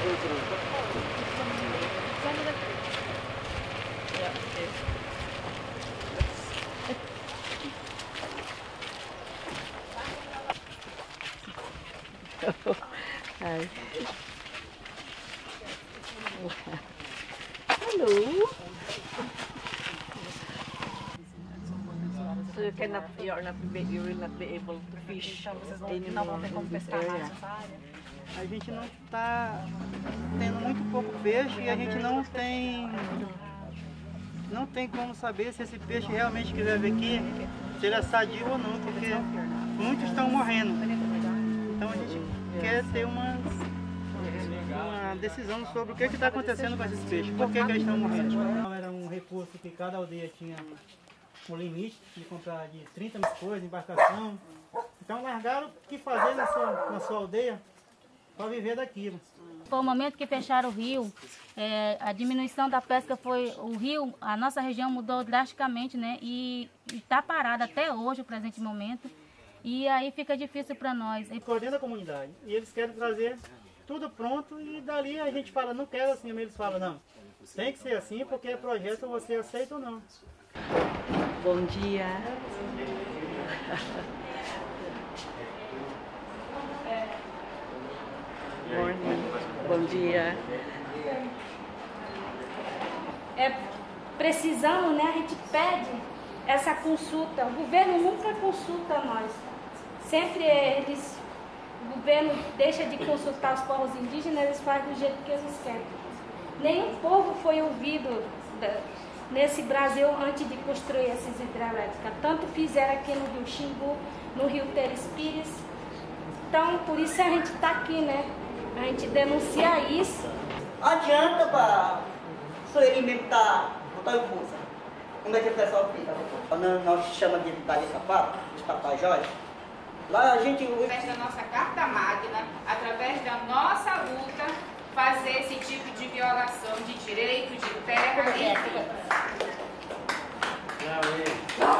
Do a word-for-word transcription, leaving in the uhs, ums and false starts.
Hi. Hello. So you cannot, you are not, you will not be able to fish anymore in this area. A gente não está tendo muito pouco peixe e a gente não tem não tem como saber se esse peixe realmente quiser vir aqui, se ele é sadio ou não, porque muitos estão morrendo. Então a gente quer ter uma, uma decisão sobre o que está acontecendo com esses peixes, por que, que eles estão morrendo. Era um recurso que cada aldeia tinha um limite de comprar de trinta mil coisas, embarcação. Então largaram o que fazer na sua, na sua aldeia para viver daquilo. Foi o momento que fecharam o rio, é, a diminuição da pesca foi, o rio, a nossa região mudou drasticamente, né? E está parada até hoje, o presente momento, e aí fica difícil para nós. Coordena a comunidade, e eles querem trazer tudo pronto e dali a gente fala, não quero assim, mas eles falam, não, tem que ser assim porque é projeto, você aceita ou não. Bom dia. Morning. Bom dia. É, precisamos, né? A gente pede essa consulta. O governo nunca consulta nós. Sempre eles, o governo deixa de consultar os povos indígenas, eles fazem do jeito que eles querem. Nenhum povo foi ouvido nesse Brasil antes de construir essas hidrelétricas. Tanto fizeram aqui no Rio Xingu, no Rio Teres Pires. Então, por isso a gente está aqui, né? A gente denuncia isso. Adianta para só ele mesmo estar botando força. Como é que o pessoal fica? Nós, nós chamamos de Dali Sapato, de Tapajós. Lá a gente... Através da nossa Carta Magna, através da nossa luta, fazer esse tipo de violação de direito de terra e vida.